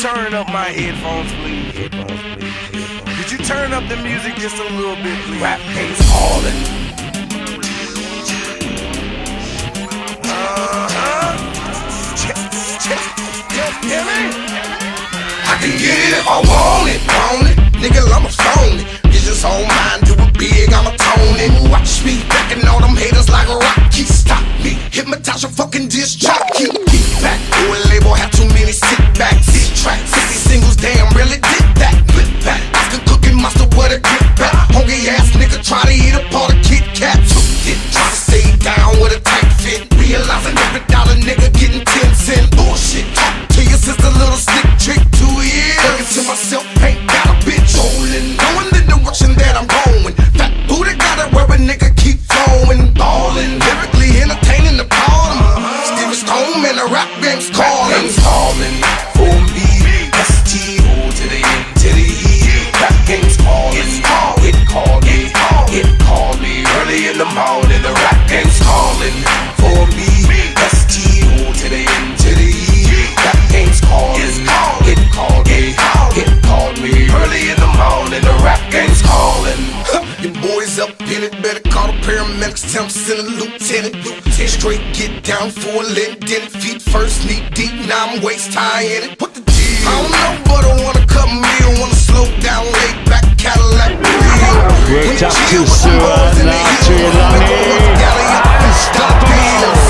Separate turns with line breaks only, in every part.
turn up my headphones, please? Could you turn up the music just a little bit, please?
Rap game's calling.
Hear me?
I can get it if I want it. Nigga, I'ma phone it. Visions on mine, do it big, I'ma tone it. Watch me backing all them haters like a Rocky. Stop me, hypnotize your fucking disc jockey. Get back, do a label, have too many sit backs. 6 tracks, 60 singles, damn, really did that. Flip back, Oscar cooking monster, what a get back. Hungry ass nigga try to eat up all the Kit Kats. Try to stay down with a tight fit. Realizing every dollar nigga getting 10 cent bullshit. Talk to your sister, little slick trick, 2 years. Looking to myself, ain't got a bitch rolling. Knowing the direction that I'm going. Fat booty got it where a nigga keep flowing. Ballin', lyrically entertaining the ballin'. Steven Stone and the rap game's calling. For me, S-T-O to the N to the E. Rap game's calling. It called me. It called me early in the morning. The rap game's calling. For me, S-T-O to the N to the E. Rap game's calling. It called me. It called me early in the morning. The rap game's calling. Your boys up in it, better call the paramedics, tell them send a lieutenant. Straight get down for a lit, then feet first, knee deep, now I'm waist high in it. What the deal? I don't know, but I wanna cut meal, wanna slow down, lay back, Cadillac real.
Worked up to Surat, now to Ilani. Stop it!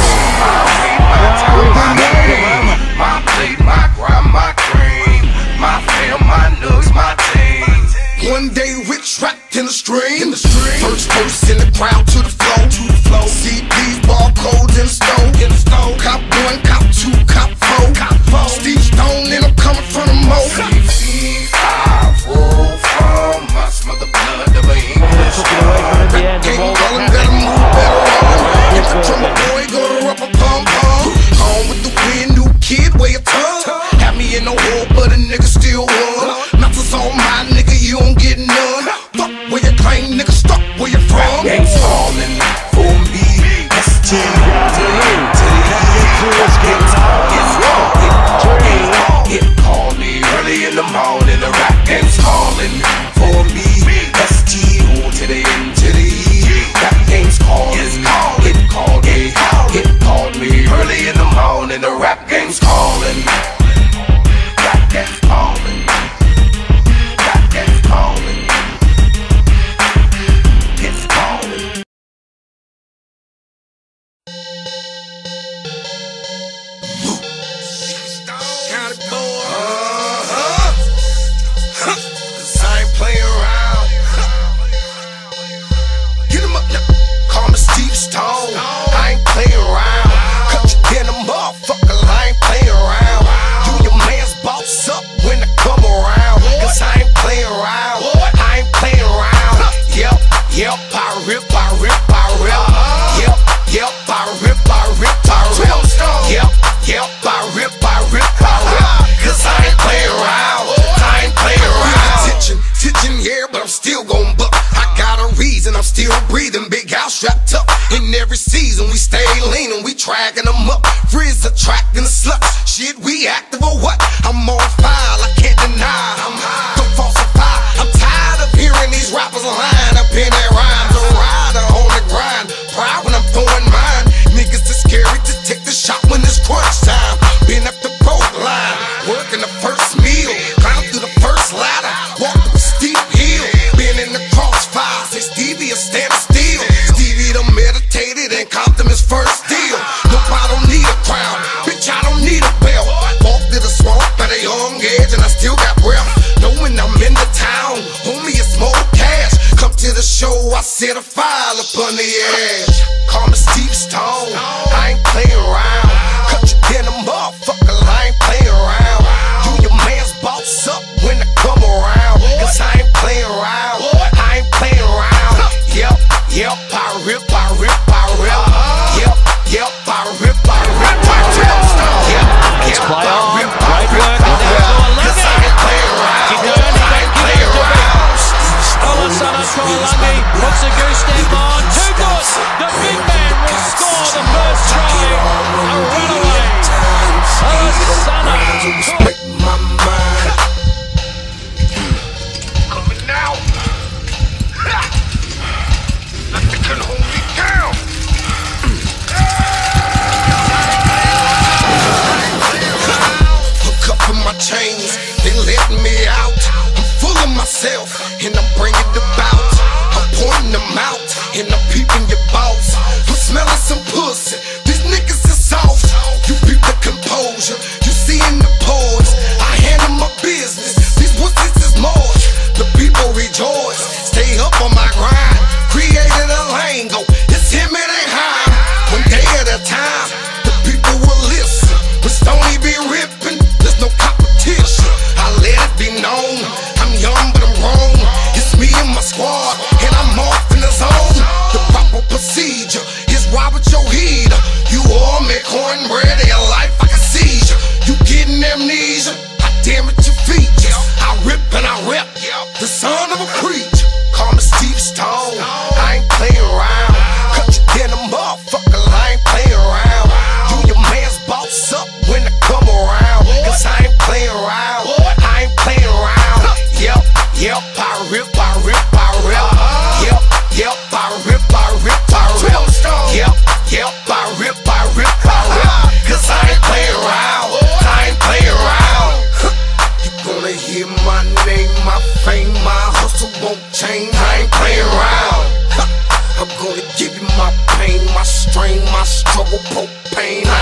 My plate, my grind, my cream, my fam, my nugs, my team. One day rich trapped in the stream. First verse in the crowd to the flow. CDs, barcodes in the stove. Cop 1, cop 2, cop 4. Steve Stone and I'm coming from the mo. I roll from my smother blood of a English. Can't call him, better move, better roll. If the drummer boy go to rubber pum pum. On with the wind, new kid, wear your tongue. Have me in the hole, but a nigga still won. Nothing's on my nigga, you don't get none. Fuck where you claim, nigga, stuck where you from. Game's calling for me. S-T It called me early in the morning. The rap game's calling for me. S-T-O to the N to the E. Rap game's calling. It called me. It called me early in the morning. The rap game's calling. Rap game's calling. Rap game's calling. It's calling. Got it, boy. Cause I ain't playing around. Get him up now. Call me Steve Stone. I ain't playing around. Cut your denim, motherfucker. I ain't playing around. You your man's boss up when I come around. Cause I ain't playing around. I ain't playing around. Yep, I rip. Yep, I rip. Yep, I rip. Cause I ain't playing around. Tension, yeah, but I'm still gon' buck. I got a reason, I'm still breathing. Big house strapped up. In every season, we stay leaning, we tracking them up. Frizz attracting the sluts. Shit, we active or what? I'm on fire, I can't deny. I'm high, don't falsify. I'm tired of hearing these rappers line up in their rhymes. A rider on the grind, proud when I'm throwing mine. Niggas too scary to take the shot when it's crunch time. Been up the boat line, working the first meal, climb through the first ladder, walk up a steep hill. Been in the crossfire, say Stevie a stand still. Stevie done meditated and Compton his first deal. Nope, I don't need a crown, bitch, I don't need a belt. Walked to the swamp at a young age and I still got breath. Knowing I'm in the town, homie, it's more cash. Come to the show, I set a file up on the edge. Call me Steve Stone, I ain't playing around. Cut your denim, motherfucker, I ain't playing around. You your man's boss up when I come around. Cause I ain't playing around. I ain't playing around. Yep, I rip. Yep, I rip.
Let's play on. Great work.
Cause I ain't playing around.
Olasana Koalani puts a goose step on. Too good. The big man will score the first try. A runaway. Olasana.
Break my mind. that cornbread in your life like a seizure. You getting amnesia, I damn it your features. I rip and I rip, the son of a preacher. Call me Steve Stone, I ain't playing around. Cut your denim, motherfucker, I ain't playing around. You your man's boss up when I come around. Cause I ain't playing around, I ain't playing around. Yep, I rip, I rip, I rip. Yep, I rip, I rip, I rip. Yep, I rip, I rip, I rip. Cause I ain't playing around, I ain't playing around. You gonna hear my name, my fame, my hustle won't change. I ain't playing around. I'm gonna give you my pain, my strain, my struggle, propane.